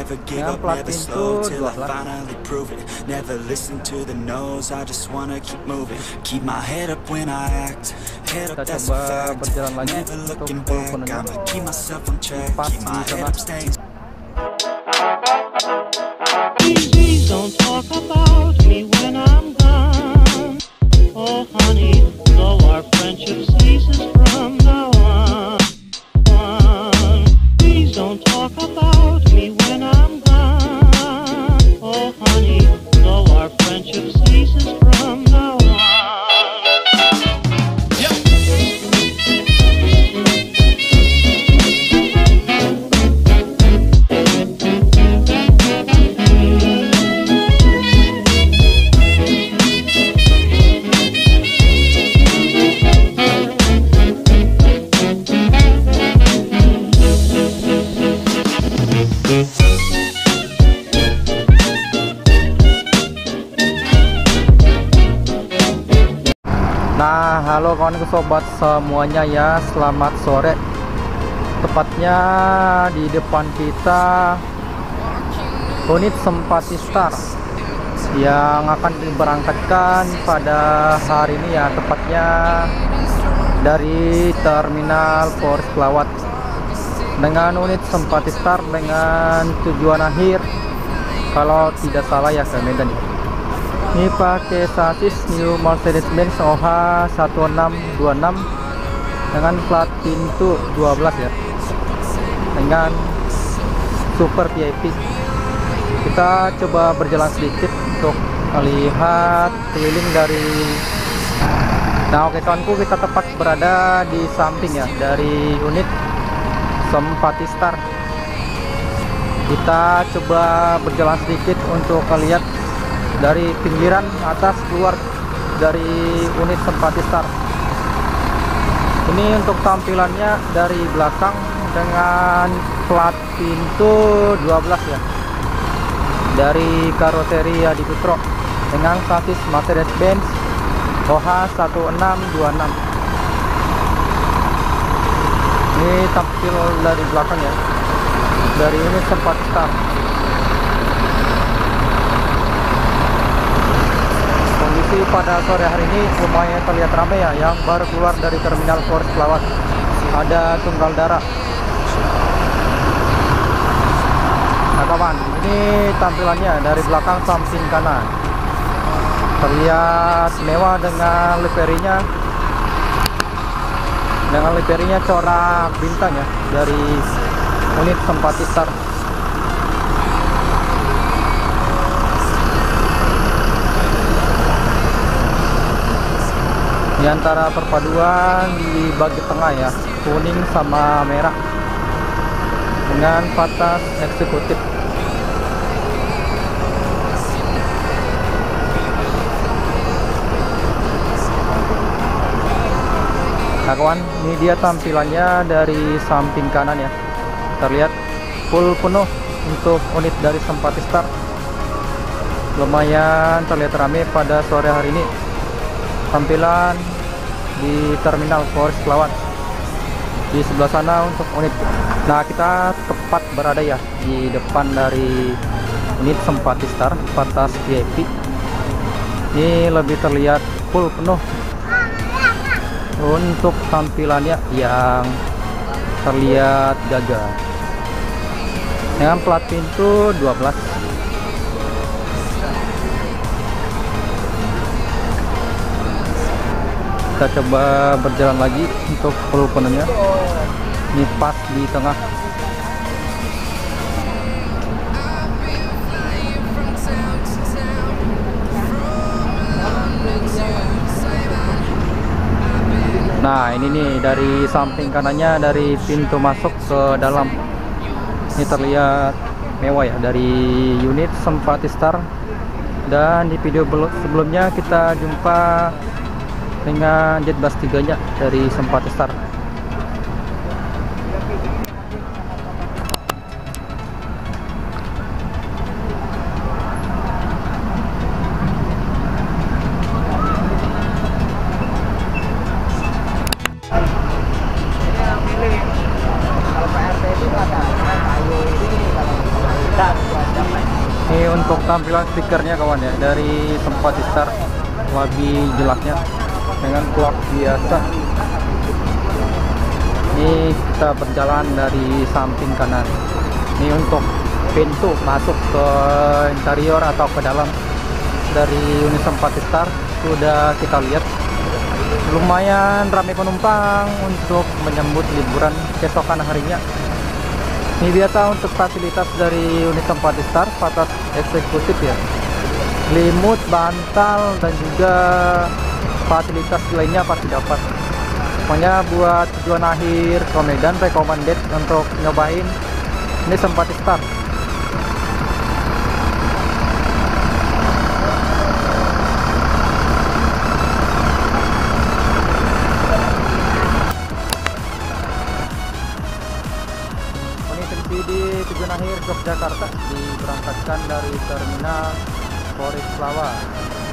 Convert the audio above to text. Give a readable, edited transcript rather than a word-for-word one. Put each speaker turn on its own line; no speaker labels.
Never give up, never slow till I finally prove it. Never listen to the no's, I just wanna keep moving. Keep my head up when I act, head up, that's a fact. Never looking back, I'ma keep myself on track. Keep my head up, staying.
Please don't talk about me when I'm gone. Oh honey, though our friendship ceases from now on. Please don't talk about me when I'm gone. Oh honey, though our friendship ceases from now on.
Nah, halo kawan sobat semuanya ya, selamat sore. Tepatnya di depan kita unit Sempati Star yang akan diberangkatkan pada hari ini ya, tepatnya dari Terminal Polres Pelawat dengan unit Sempati Star dengan tujuan akhir kalau tidak salah ya ke Medan ya. Ini pakai sasis New Mercedes-Benz OH 1626 dengan plat pintu 12 ya, dengan super VIP. Kita coba berjalan sedikit untuk melihat keliling dari. Nah oke kawanku, kita tepat berada di samping ya dari unit Sempati Star. Kita coba berjalan sedikit untuk melihat dari pinggiran atas keluar dari unit Sempati Star. Ini untuk tampilannya dari belakang dengan plat pintu 12 ya, dari karoseri Adi Putro dengan sasis Mercedes-Benz OH 1626. Ini tampil dari belakang ya, dari unit Sempati Star. Pada sore hari ini lumayan terlihat ramai ya, yang baru keluar dari Terminal Polres Pelawat. Ada tunggal darah. Nah kawan, ini tampilannya dari belakang samping kanan. Terlihat mewah dengan liverinya. Dengan liverinya corak bintang ya, dari unit Sempati Star. Di antara perpaduan di bagi tengah ya, kuning sama merah dengan patas eksekutif. Nah kawan, ini dia tampilannya dari samping kanan ya. Terlihat full penuh untuk unit dari Sempati Star. Lumayan terlihat ramai pada sore hari ini. Tampilan di Terminal Polres Pelawat. Di sebelah sana untuk unit. Nah kita tepat berada ya di depan dari unit Sempati Star patas VIP. Ini lebih terlihat full penuh untuk tampilannya yang terlihat gagah dengan plat pintu 12. Kita coba berjalan lagi untuk full penuhnya. Ini pas di tengah. Nah ini nih dari samping kanannya, dari pintu masuk ke dalam. Ini terlihat mewah ya dari unit Sempati Star. Dan di video sebelumnya kita jumpa dengan jet bus 3-nya dari Sempati Star. Ini untuk tampilan stikernya kawan ya, dari Sympathy Star lebih jelasnya dengan clock biasa. Ini kita berjalan dari samping kanan. Ini untuk pintu masuk ke interior atau ke dalam dari unit Sympathy Star sudah kita lihat. Lumayan ramai penumpang untuk menyambut liburan keesokan harinya. Ini biasa untuk fasilitas dari unit Sympathy Star, fasilitas eksekutif ya, selimut, bantal, dan juga fasilitas lainnya pasti dapat. Pokoknya buat tujuan akhir ke Medan, recommended untuk nyobain ini Sympathy Star. Di tujuan akhir Yogyakarta diberangkatkan dari terminal Poris Plawa.